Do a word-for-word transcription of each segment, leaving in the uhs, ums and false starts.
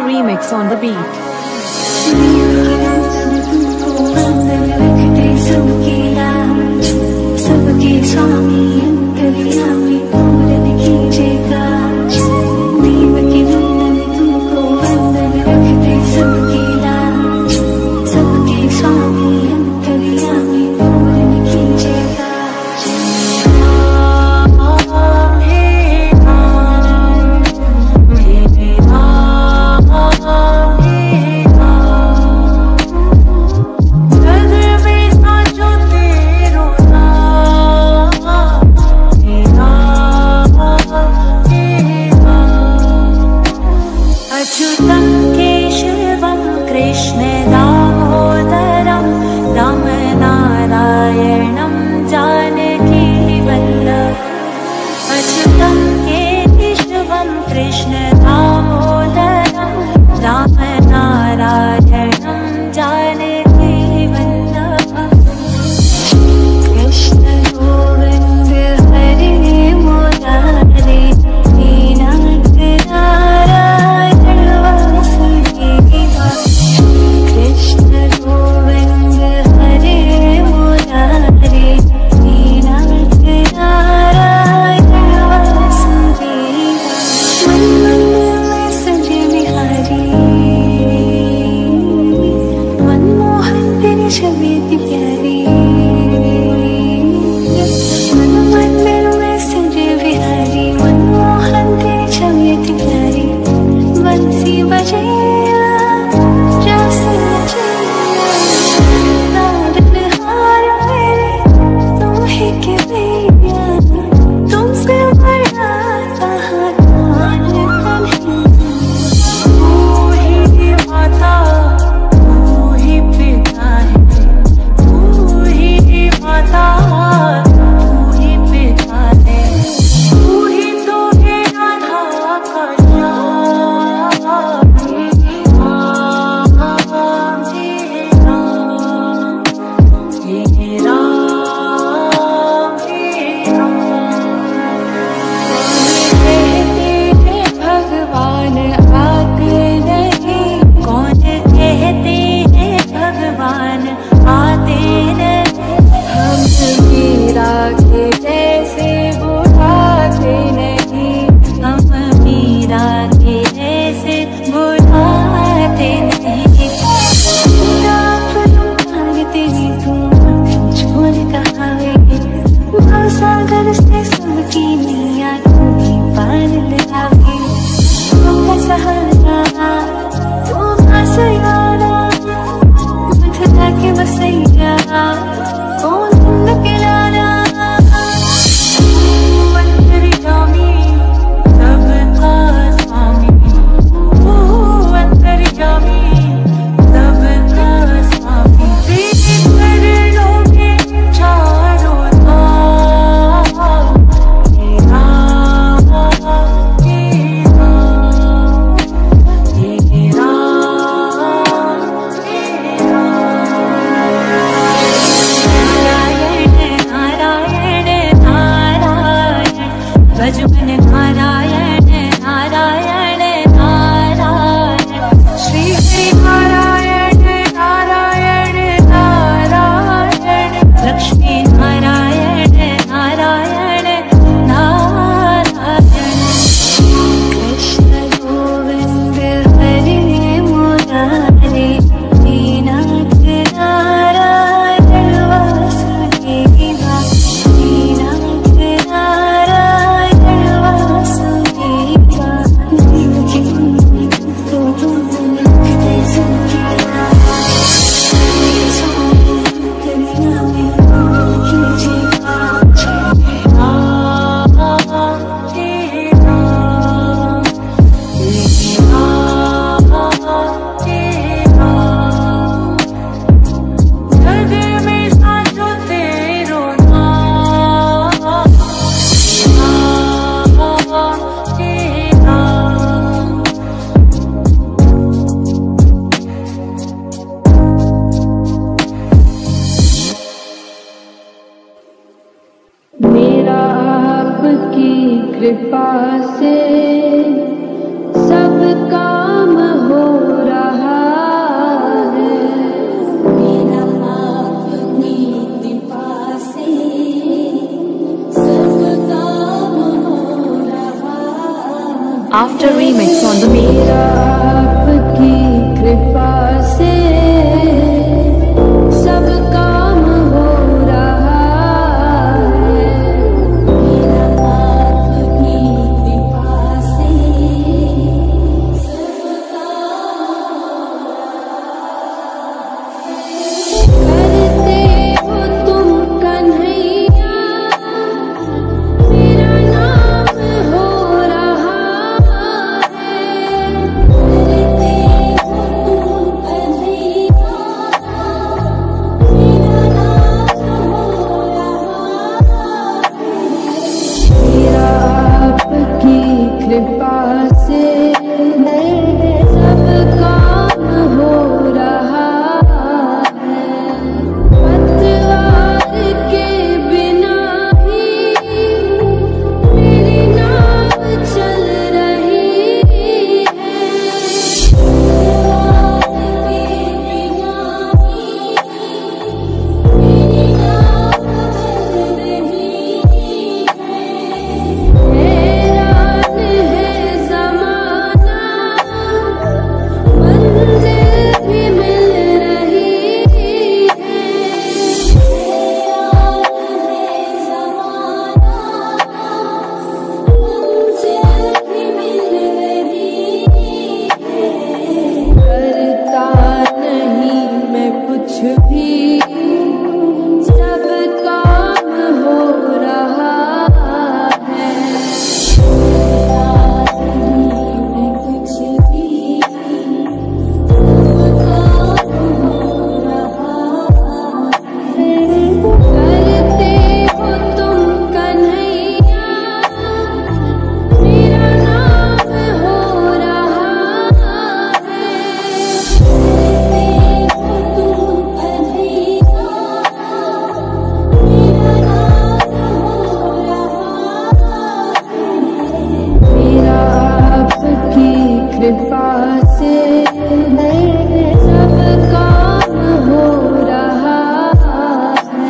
remix on the beat. सबके स्वामी अंतर्यामी पूरन कीजिएगा देव के नंदन तुमको वंदन रखते सबके लाज सबके स्वामी अंतर्यामी पूरन कीजिएगा। अच्युतं केशवं कृष्ण दामोदरं रामनारायणं जानकी वल्लभम्। अच्युतं केशवं कृष्ण दामोदरं रामनारायणं जानकी वल्लभम्। कृष्ण गोविन्द हरे मुरारे दीनानाथ नारायण वासुदेवा। कृष्ण गोविन्द हरे मुरारे दीनानाथ नारायण वासुदेवा। मन मन में सजे बिहारी मनमोहन तेरी छवि अति प्यारी। मन मन में सजे बिहारी मनमोहन तेरी छवि अति प्यारी। बंसी बजे रस नचैया तारनहार मेरे तुम ही के भैया। तुमसे बड़ा कहाँ कौन कन्हैया। तू ही माता तू ही पिता है तू ही माता तू ही पिता है तू ही तो है राधा का श्याम। हे राम हे राम हे राम हे राम। कौन कहते हैं भगवान आते नहीं कौन कहते हैं भगवान आते नहीं। हम मीरा के जैसे बुढ़ाते नहीं हम मीरा के जैसे बुढ़ाते नहीं। आप मांगते ही तुम छोड़ कहावे भवसागर से सबकी नैया तुम ही पार लगावे। तुम सहारा तुम सयारा मथुरा के बसैया कौन तुम किनारा। अंतर्यामी सबका स्वामी ओ अंतर्यामी सबका स्वामी। तेरे चरणों में चारों धाम। हे राम हे राम हे राम हे नारायण नारायण भज मन नारायण नारायण नारायण। श्री हरि नारायण नारायण नारायण लक्ष्मी नारायण नारायण नारायण। कृष्ण गोविन्द हरे मुरारे दीनानाथ नारायण वासुदेवा। दीनानाथ नारायण वासुदेवा। देव के नंदन तुमको वंदन रखते सबके लाज सबके स्वामी अंतर्यामी पूरन कीजिएगा। राम हे राम हे राम हे राम। जग में साजो तेरो नाम। राम हे राम। मेरा आपकी कृपा से सब काम हो remix on the beat. आपकी कृपा से सब काम हो रहा है। मेरा आपकी कृपा से सब काम करते हो तुम कन्हैया, मेरा नाम हो रहा कृपा से सब काम हो रहा है। पतवार के बिना ही मेरी नाव चल रही है। पतवार के बिना ही मेरी नाव चल रही है। कृपा से सब काम हो रहा है।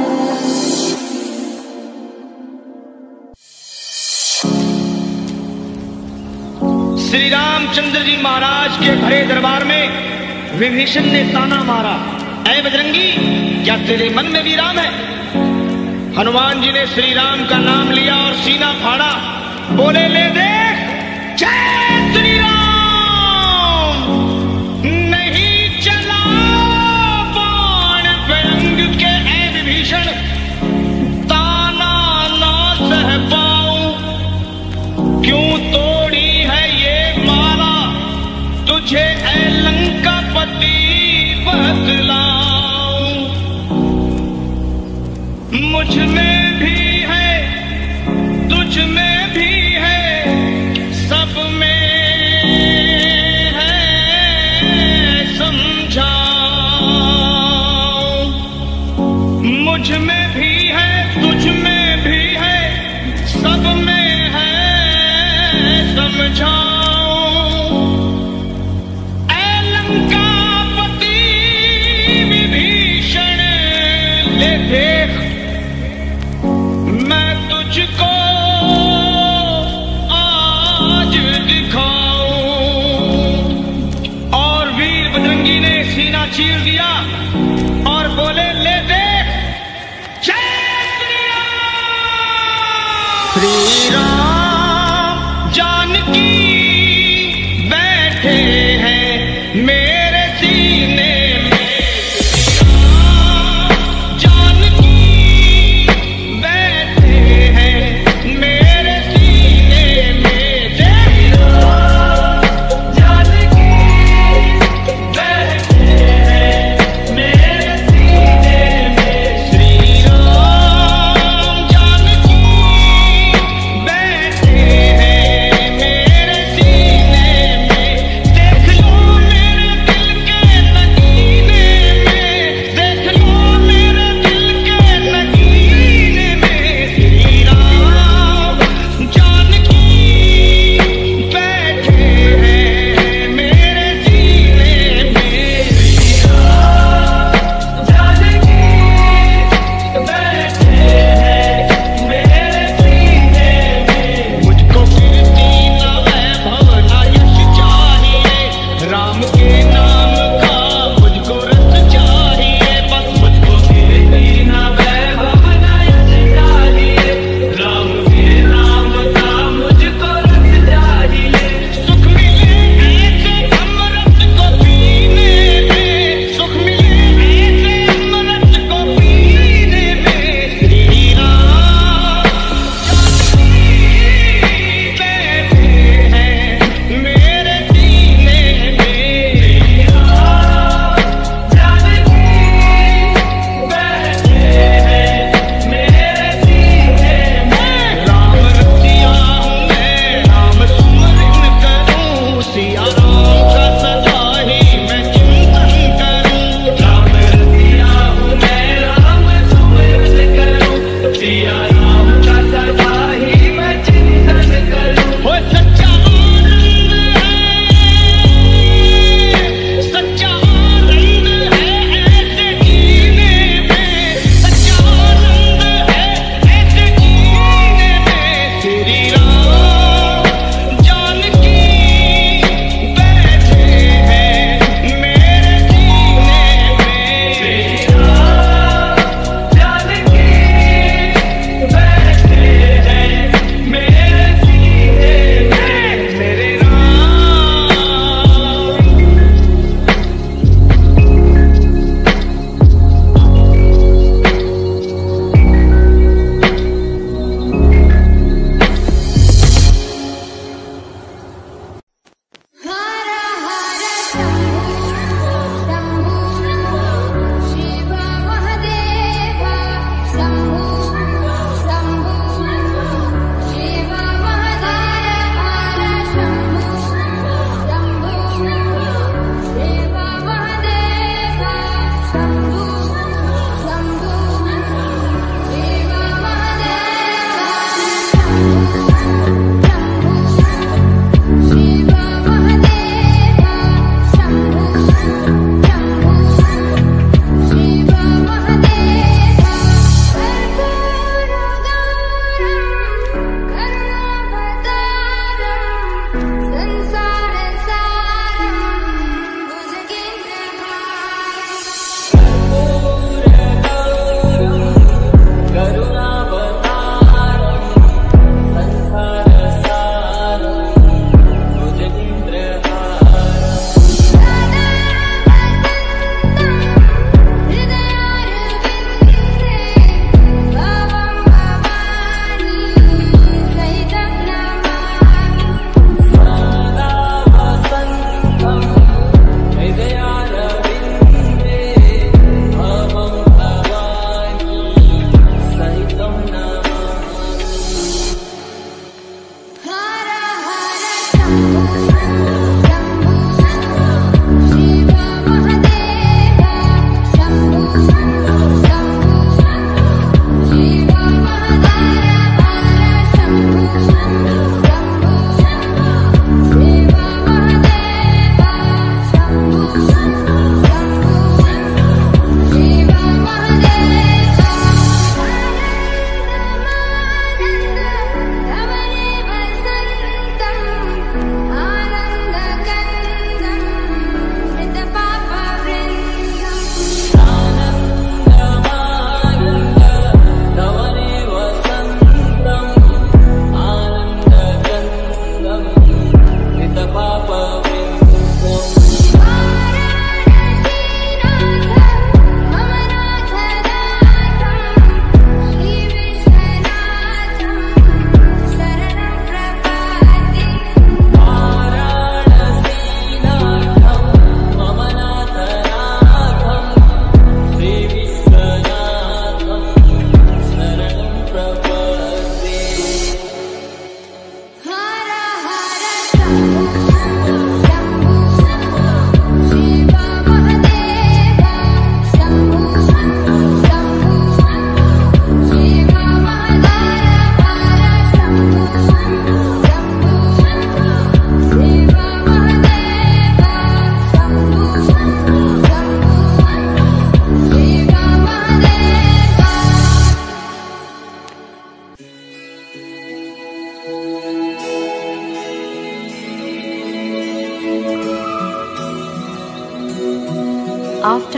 श्री रामचंद्र जी महाराज के भरे दरबार में विभीषण ने ताना मारा, ऐ बजरंगी, क्या तेरे मन में भी राम है? हनुमान जी ने श्री राम का नाम लिया और सीना फाड़ा, बोले, ले देख, जय श्री राम। नहीं चला बाण व्यंग के, ऐ विभीषण, ताना ना सह पाऊं, क्यों तोड़ी है ये माला, तुझे ऐ लंकापति बतलाऊं। मुझ में भी है, तुझ में भी है, सब में है, समझाऊं। मुझ में भी है, तुझ में भी है, सब में है, समझाऊं। ऐ लंकापति विभीषण, ले देख, मैं तुझको आज दिखाऊं। और वीर बजरंगी ने सीना चीर दिया और बोले, ले देख, जय श्री राम। श्री राम जानकी बैठे हैं मेरे सीने में, जानकी बैठे हैं मेरे सीने में, जानकी बैठे हैं मेरे सीने में। श्री राम जानकी बैठे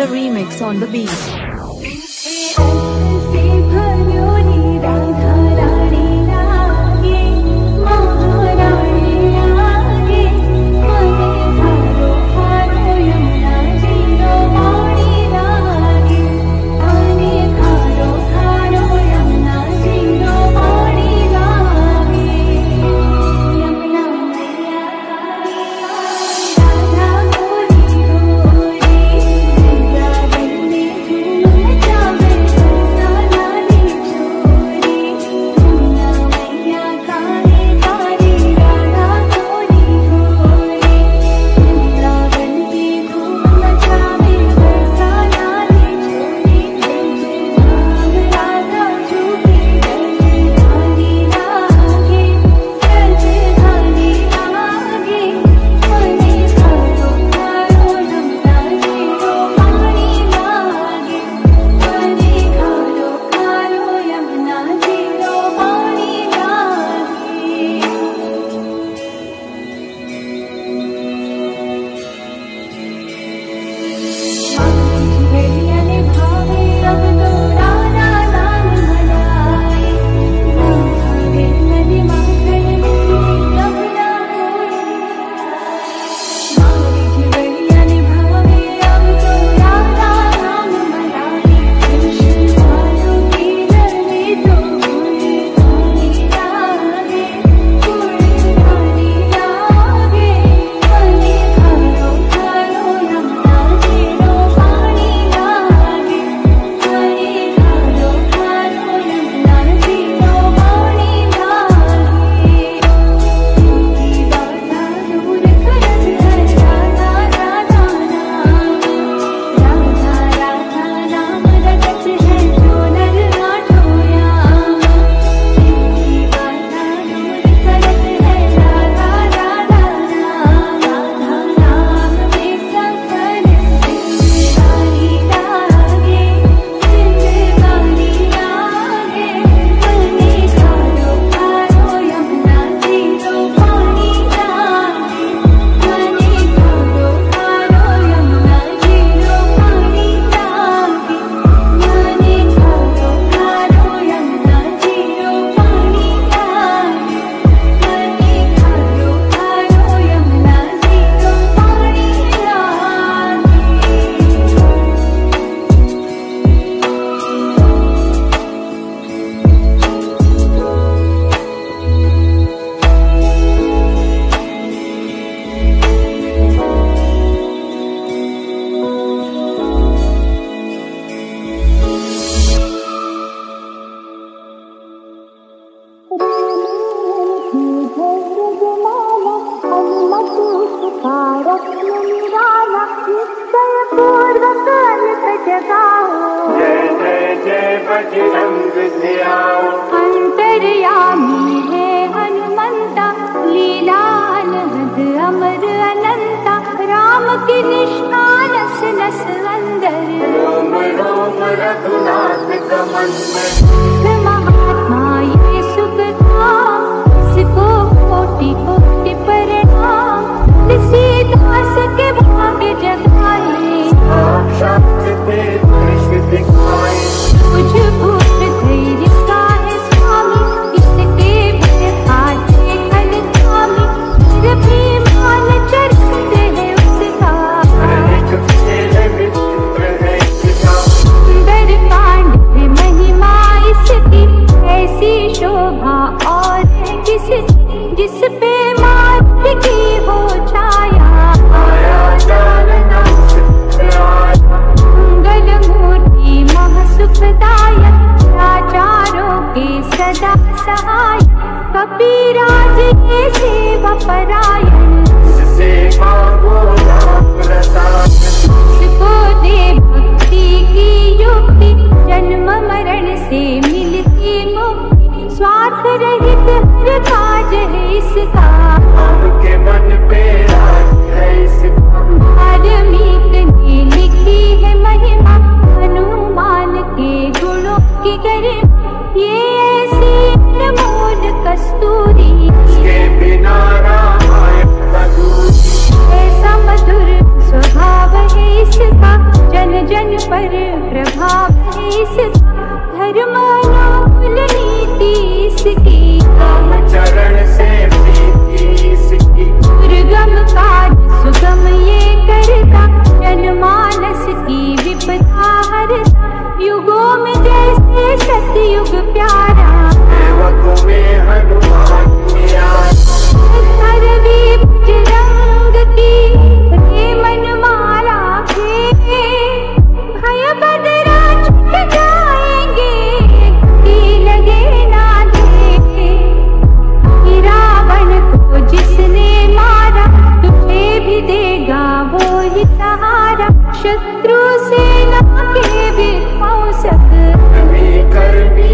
remix on the beat. अंतर्यामी है हनुमंता, लीला अनहद अमर अनंता, राम की निष्ठा नस नस अंदर, रोम रोम रघुनाथ कमंदर, महात्मा ये सुख धाम, इसको कोटि कोटि प्रणाम, तुलसीदास के भाग्य जगाए, साक्षात ते दृष्टि दिखाए, तुझ भूत धैर्य का है स्वामी, इसके भय खाते खल स्वामी, फिर भी मान चढ़ते हैं उसका, एक तेरे विचित्र है पिता, सुंदर कांड है महिमा इसकी, पर प्रभाव है इसका, धर्मानुकूल नीति इसकी, चरण से प्रीति इसकी, दुर्गम कार्य सुगम ये करता, जनमानस की विपदा हरता, युगों में जैसे सतयुग प्यारा, सेवकों में हनुमान न्यारा, धरवी बजरंग की रे मनमाला के, भय बदरा छूट जाएंगे, की लगे ना दे, कि रावण को जिसने मारा, तुझे भी देगा वो ही सहारा, शत्रु सेना के विध्वंसक, कर्मी कर्मी